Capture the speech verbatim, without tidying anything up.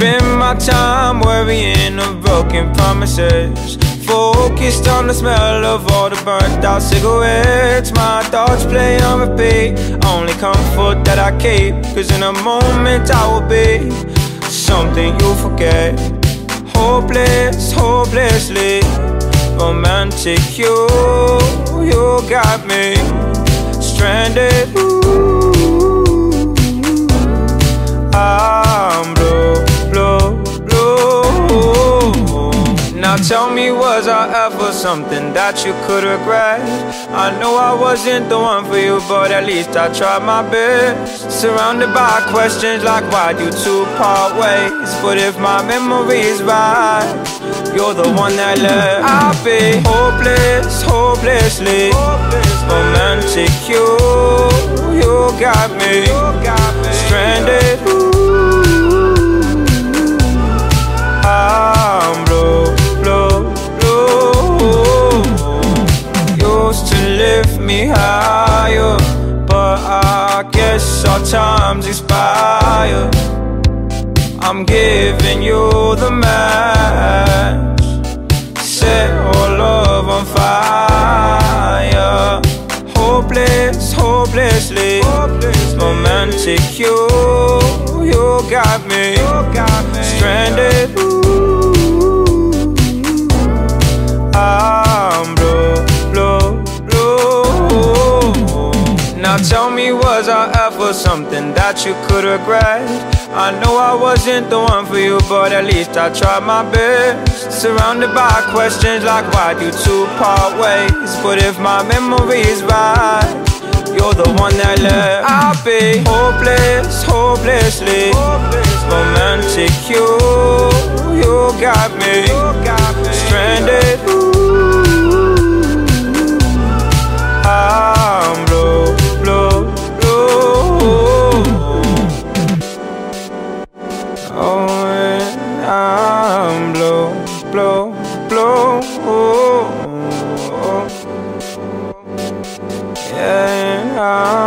spend my time worrying of broken promises, focused on the smell of all the burnt out cigarettes. My thoughts play on repeat, only comfort that I keep, cause in a moment I will be something you forget. Hopeless, hopelessly romantic, you, you got me stranded. Ooh, I'm blue, blue, blue. Now tell me, was I ever something that you could regret? I know I wasn't the one for you, but at least I tried my best. Surrounded by questions like why'd you two part ways? But if my memory's right, you're the one that left. I'll be hopeless, hopelessly romantic, you, you got me stranded. Ooh, I'm blue, blue, blue. Used to lift me higher, but I guess our time's expired. I'm giving you the match, set all love on fire. Hopeless, hopelessly romantic, you, you got me stranded. Ooh, I'm blue, blue, blue. Now tell me, was I ever something that you could regret? I know I wasn't the one for you, but at least I tried my best. Surrounded by questions like why'd you two part ways? But if my memory's right, you're the one that left. I'll be hopeless, hopelessly romantic, you, you got me stranded. Ooh, I'm blue, blue, blue. Oh, and I'm blue, blue, blue. Yeah, and I'm